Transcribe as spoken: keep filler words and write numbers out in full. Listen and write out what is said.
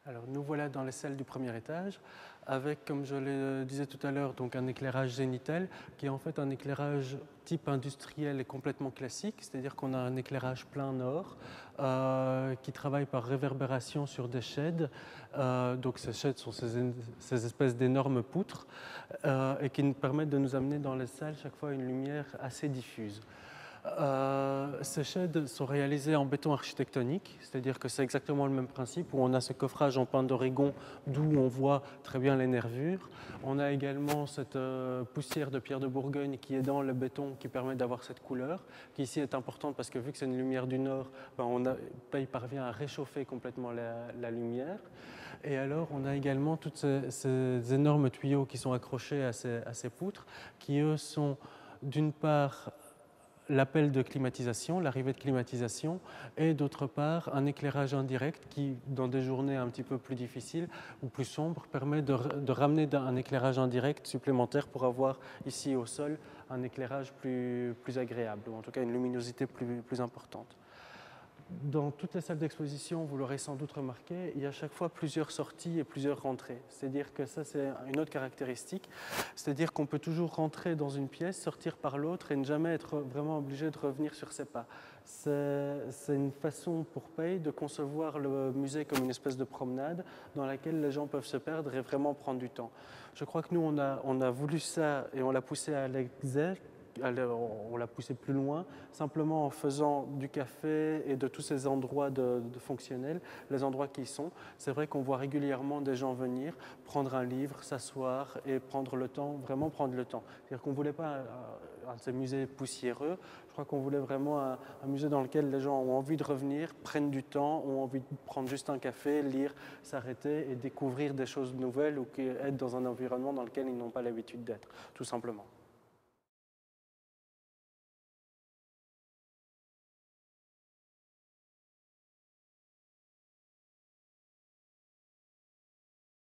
Alors nous voilà dans les salles du premier étage avec, comme je le disais tout à l'heure, donc un éclairage zénithal qui est en fait un éclairage type industriel et complètement classique, c'est-à-dire qu'on a un éclairage plein nord euh, qui travaille par réverbération sur des sheds. Euh, donc ces sheds sont ces, ces espèces d'énormes poutres euh, et qui nous permettent de nous amener dans les salles chaque fois une lumière assez diffuse. Euh, ces sheds sont réalisés en béton architectonique, c'est-à-dire que c'est exactement le même principe où on a ce coffrage en pin d'Oregon d'où on voit très bien les nervures. On a également cette euh, poussière de pierre de Bourgogne qui est dans le béton qui permet d'avoir cette couleur, qui ici est importante parce que vu que c'est une lumière du nord, ben on a, ben il parvient à réchauffer complètement la, la lumière. Et alors on a également tous ces, ces énormes tuyaux qui sont accrochés à ces, à ces poutres, qui eux sont d'une part l'appel de climatisation, l'arrivée de climatisation, et d'autre part un éclairage indirect qui, dans des journées un petit peu plus difficiles ou plus sombres, permet de, de ramener un éclairage indirect supplémentaire pour avoir ici au sol un éclairage plus, plus agréable, ou en tout cas une luminosité plus, plus importante. Dans toutes les salles d'exposition, vous l'aurez sans doute remarqué, il y a à chaque fois plusieurs sorties et plusieurs rentrées. C'est-à-dire que ça, c'est une autre caractéristique. C'est-à-dire qu'on peut toujours rentrer dans une pièce, sortir par l'autre et ne jamais être vraiment obligé de revenir sur ses pas. C'est une façon pour Paye de concevoir le musée comme une espèce de promenade dans laquelle les gens peuvent se perdre et vraiment prendre du temps. Je crois que nous, on a, on a voulu ça et on l'a poussé à l'exergue. On l'a poussé plus loin, simplement en faisant du café et de tous ces endroits de, de fonctionnels, les endroits qui y sont. C'est vrai qu'on voit régulièrement des gens venir, prendre un livre, s'asseoir et prendre le temps, vraiment prendre le temps. C'est-à-dire qu'on ne voulait pas un, un de ces musées poussiéreux, je crois qu'on voulait vraiment un, un musée dans lequel les gens ont envie de revenir, prennent du temps, ont envie de prendre juste un café, lire, s'arrêter et découvrir des choses nouvelles ou être dans un environnement dans lequel ils n'ont pas l'habitude d'être, tout simplement.